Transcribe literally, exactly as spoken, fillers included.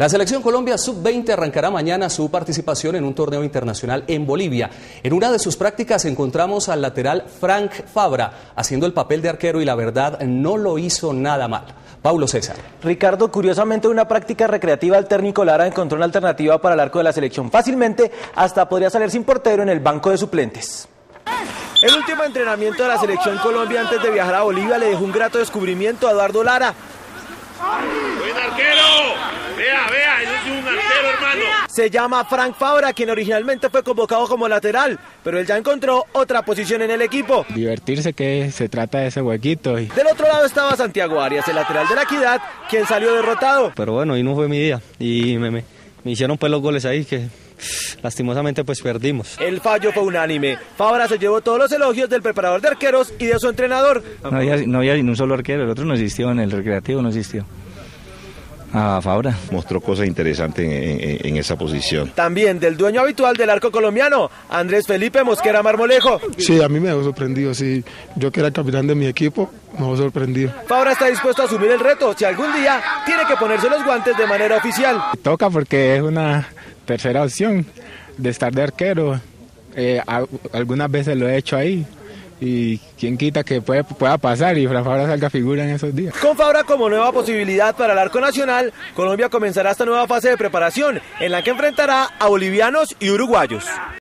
La Selección Colombia sub veinte arrancará mañana su participación en un torneo internacional en Bolivia. En una de sus prácticas encontramos al lateral Frank Fabra haciendo el papel de arquero y la verdad no lo hizo nada mal. Paulo César. Ricardo, curiosamente en una práctica recreativa el técnico Lara encontró una alternativa para el arco de la selección. Fácilmente hasta podría salir sin portero en el banco de suplentes. El último entrenamiento de la Selección Colombia antes de viajar a Bolivia le dejó un grato descubrimiento a Eduardo Lara. ¡Buen arquero! Vea, vea, eso es un arquero, hermano. Se llama Frank Fabra, quien originalmente fue convocado como lateral, pero él ya encontró otra posición en el equipo. Divertirse, que se trata de ese huequito. Y... Del otro lado estaba Santiago Arias, el lateral de la Equidad, quien salió derrotado. Pero bueno, hoy no fue mi día y me, me, me hicieron pues los goles ahí que lastimosamente pues perdimos. El fallo fue unánime. Fabra se llevó todos los elogios del preparador de arqueros y de su entrenador. No había, no había ni un solo arquero, el otro no existió, en el recreativo no existió. Ah, Fabra. Mostró cosas interesantes en, en, en esa posición. También del dueño habitual del arco colombiano, Andrés Felipe Mosquera Marmolejo. Sí, a mí me dejó sorprendido, sí. Yo que era el capitán de mi equipo, me dejó sorprendido. Fabra está dispuesto a asumir el reto si algún día tiene que ponerse los guantes de manera oficial. Toca porque es una tercera opción de estar de arquero. Eh, a, algunas veces lo he hecho ahí. Y quién quita que puede, pueda pasar y Fabra salga figura en esos días. Con Fabra como nueva posibilidad para el arco nacional, Colombia comenzará esta nueva fase de preparación en la que enfrentará a bolivianos y uruguayos.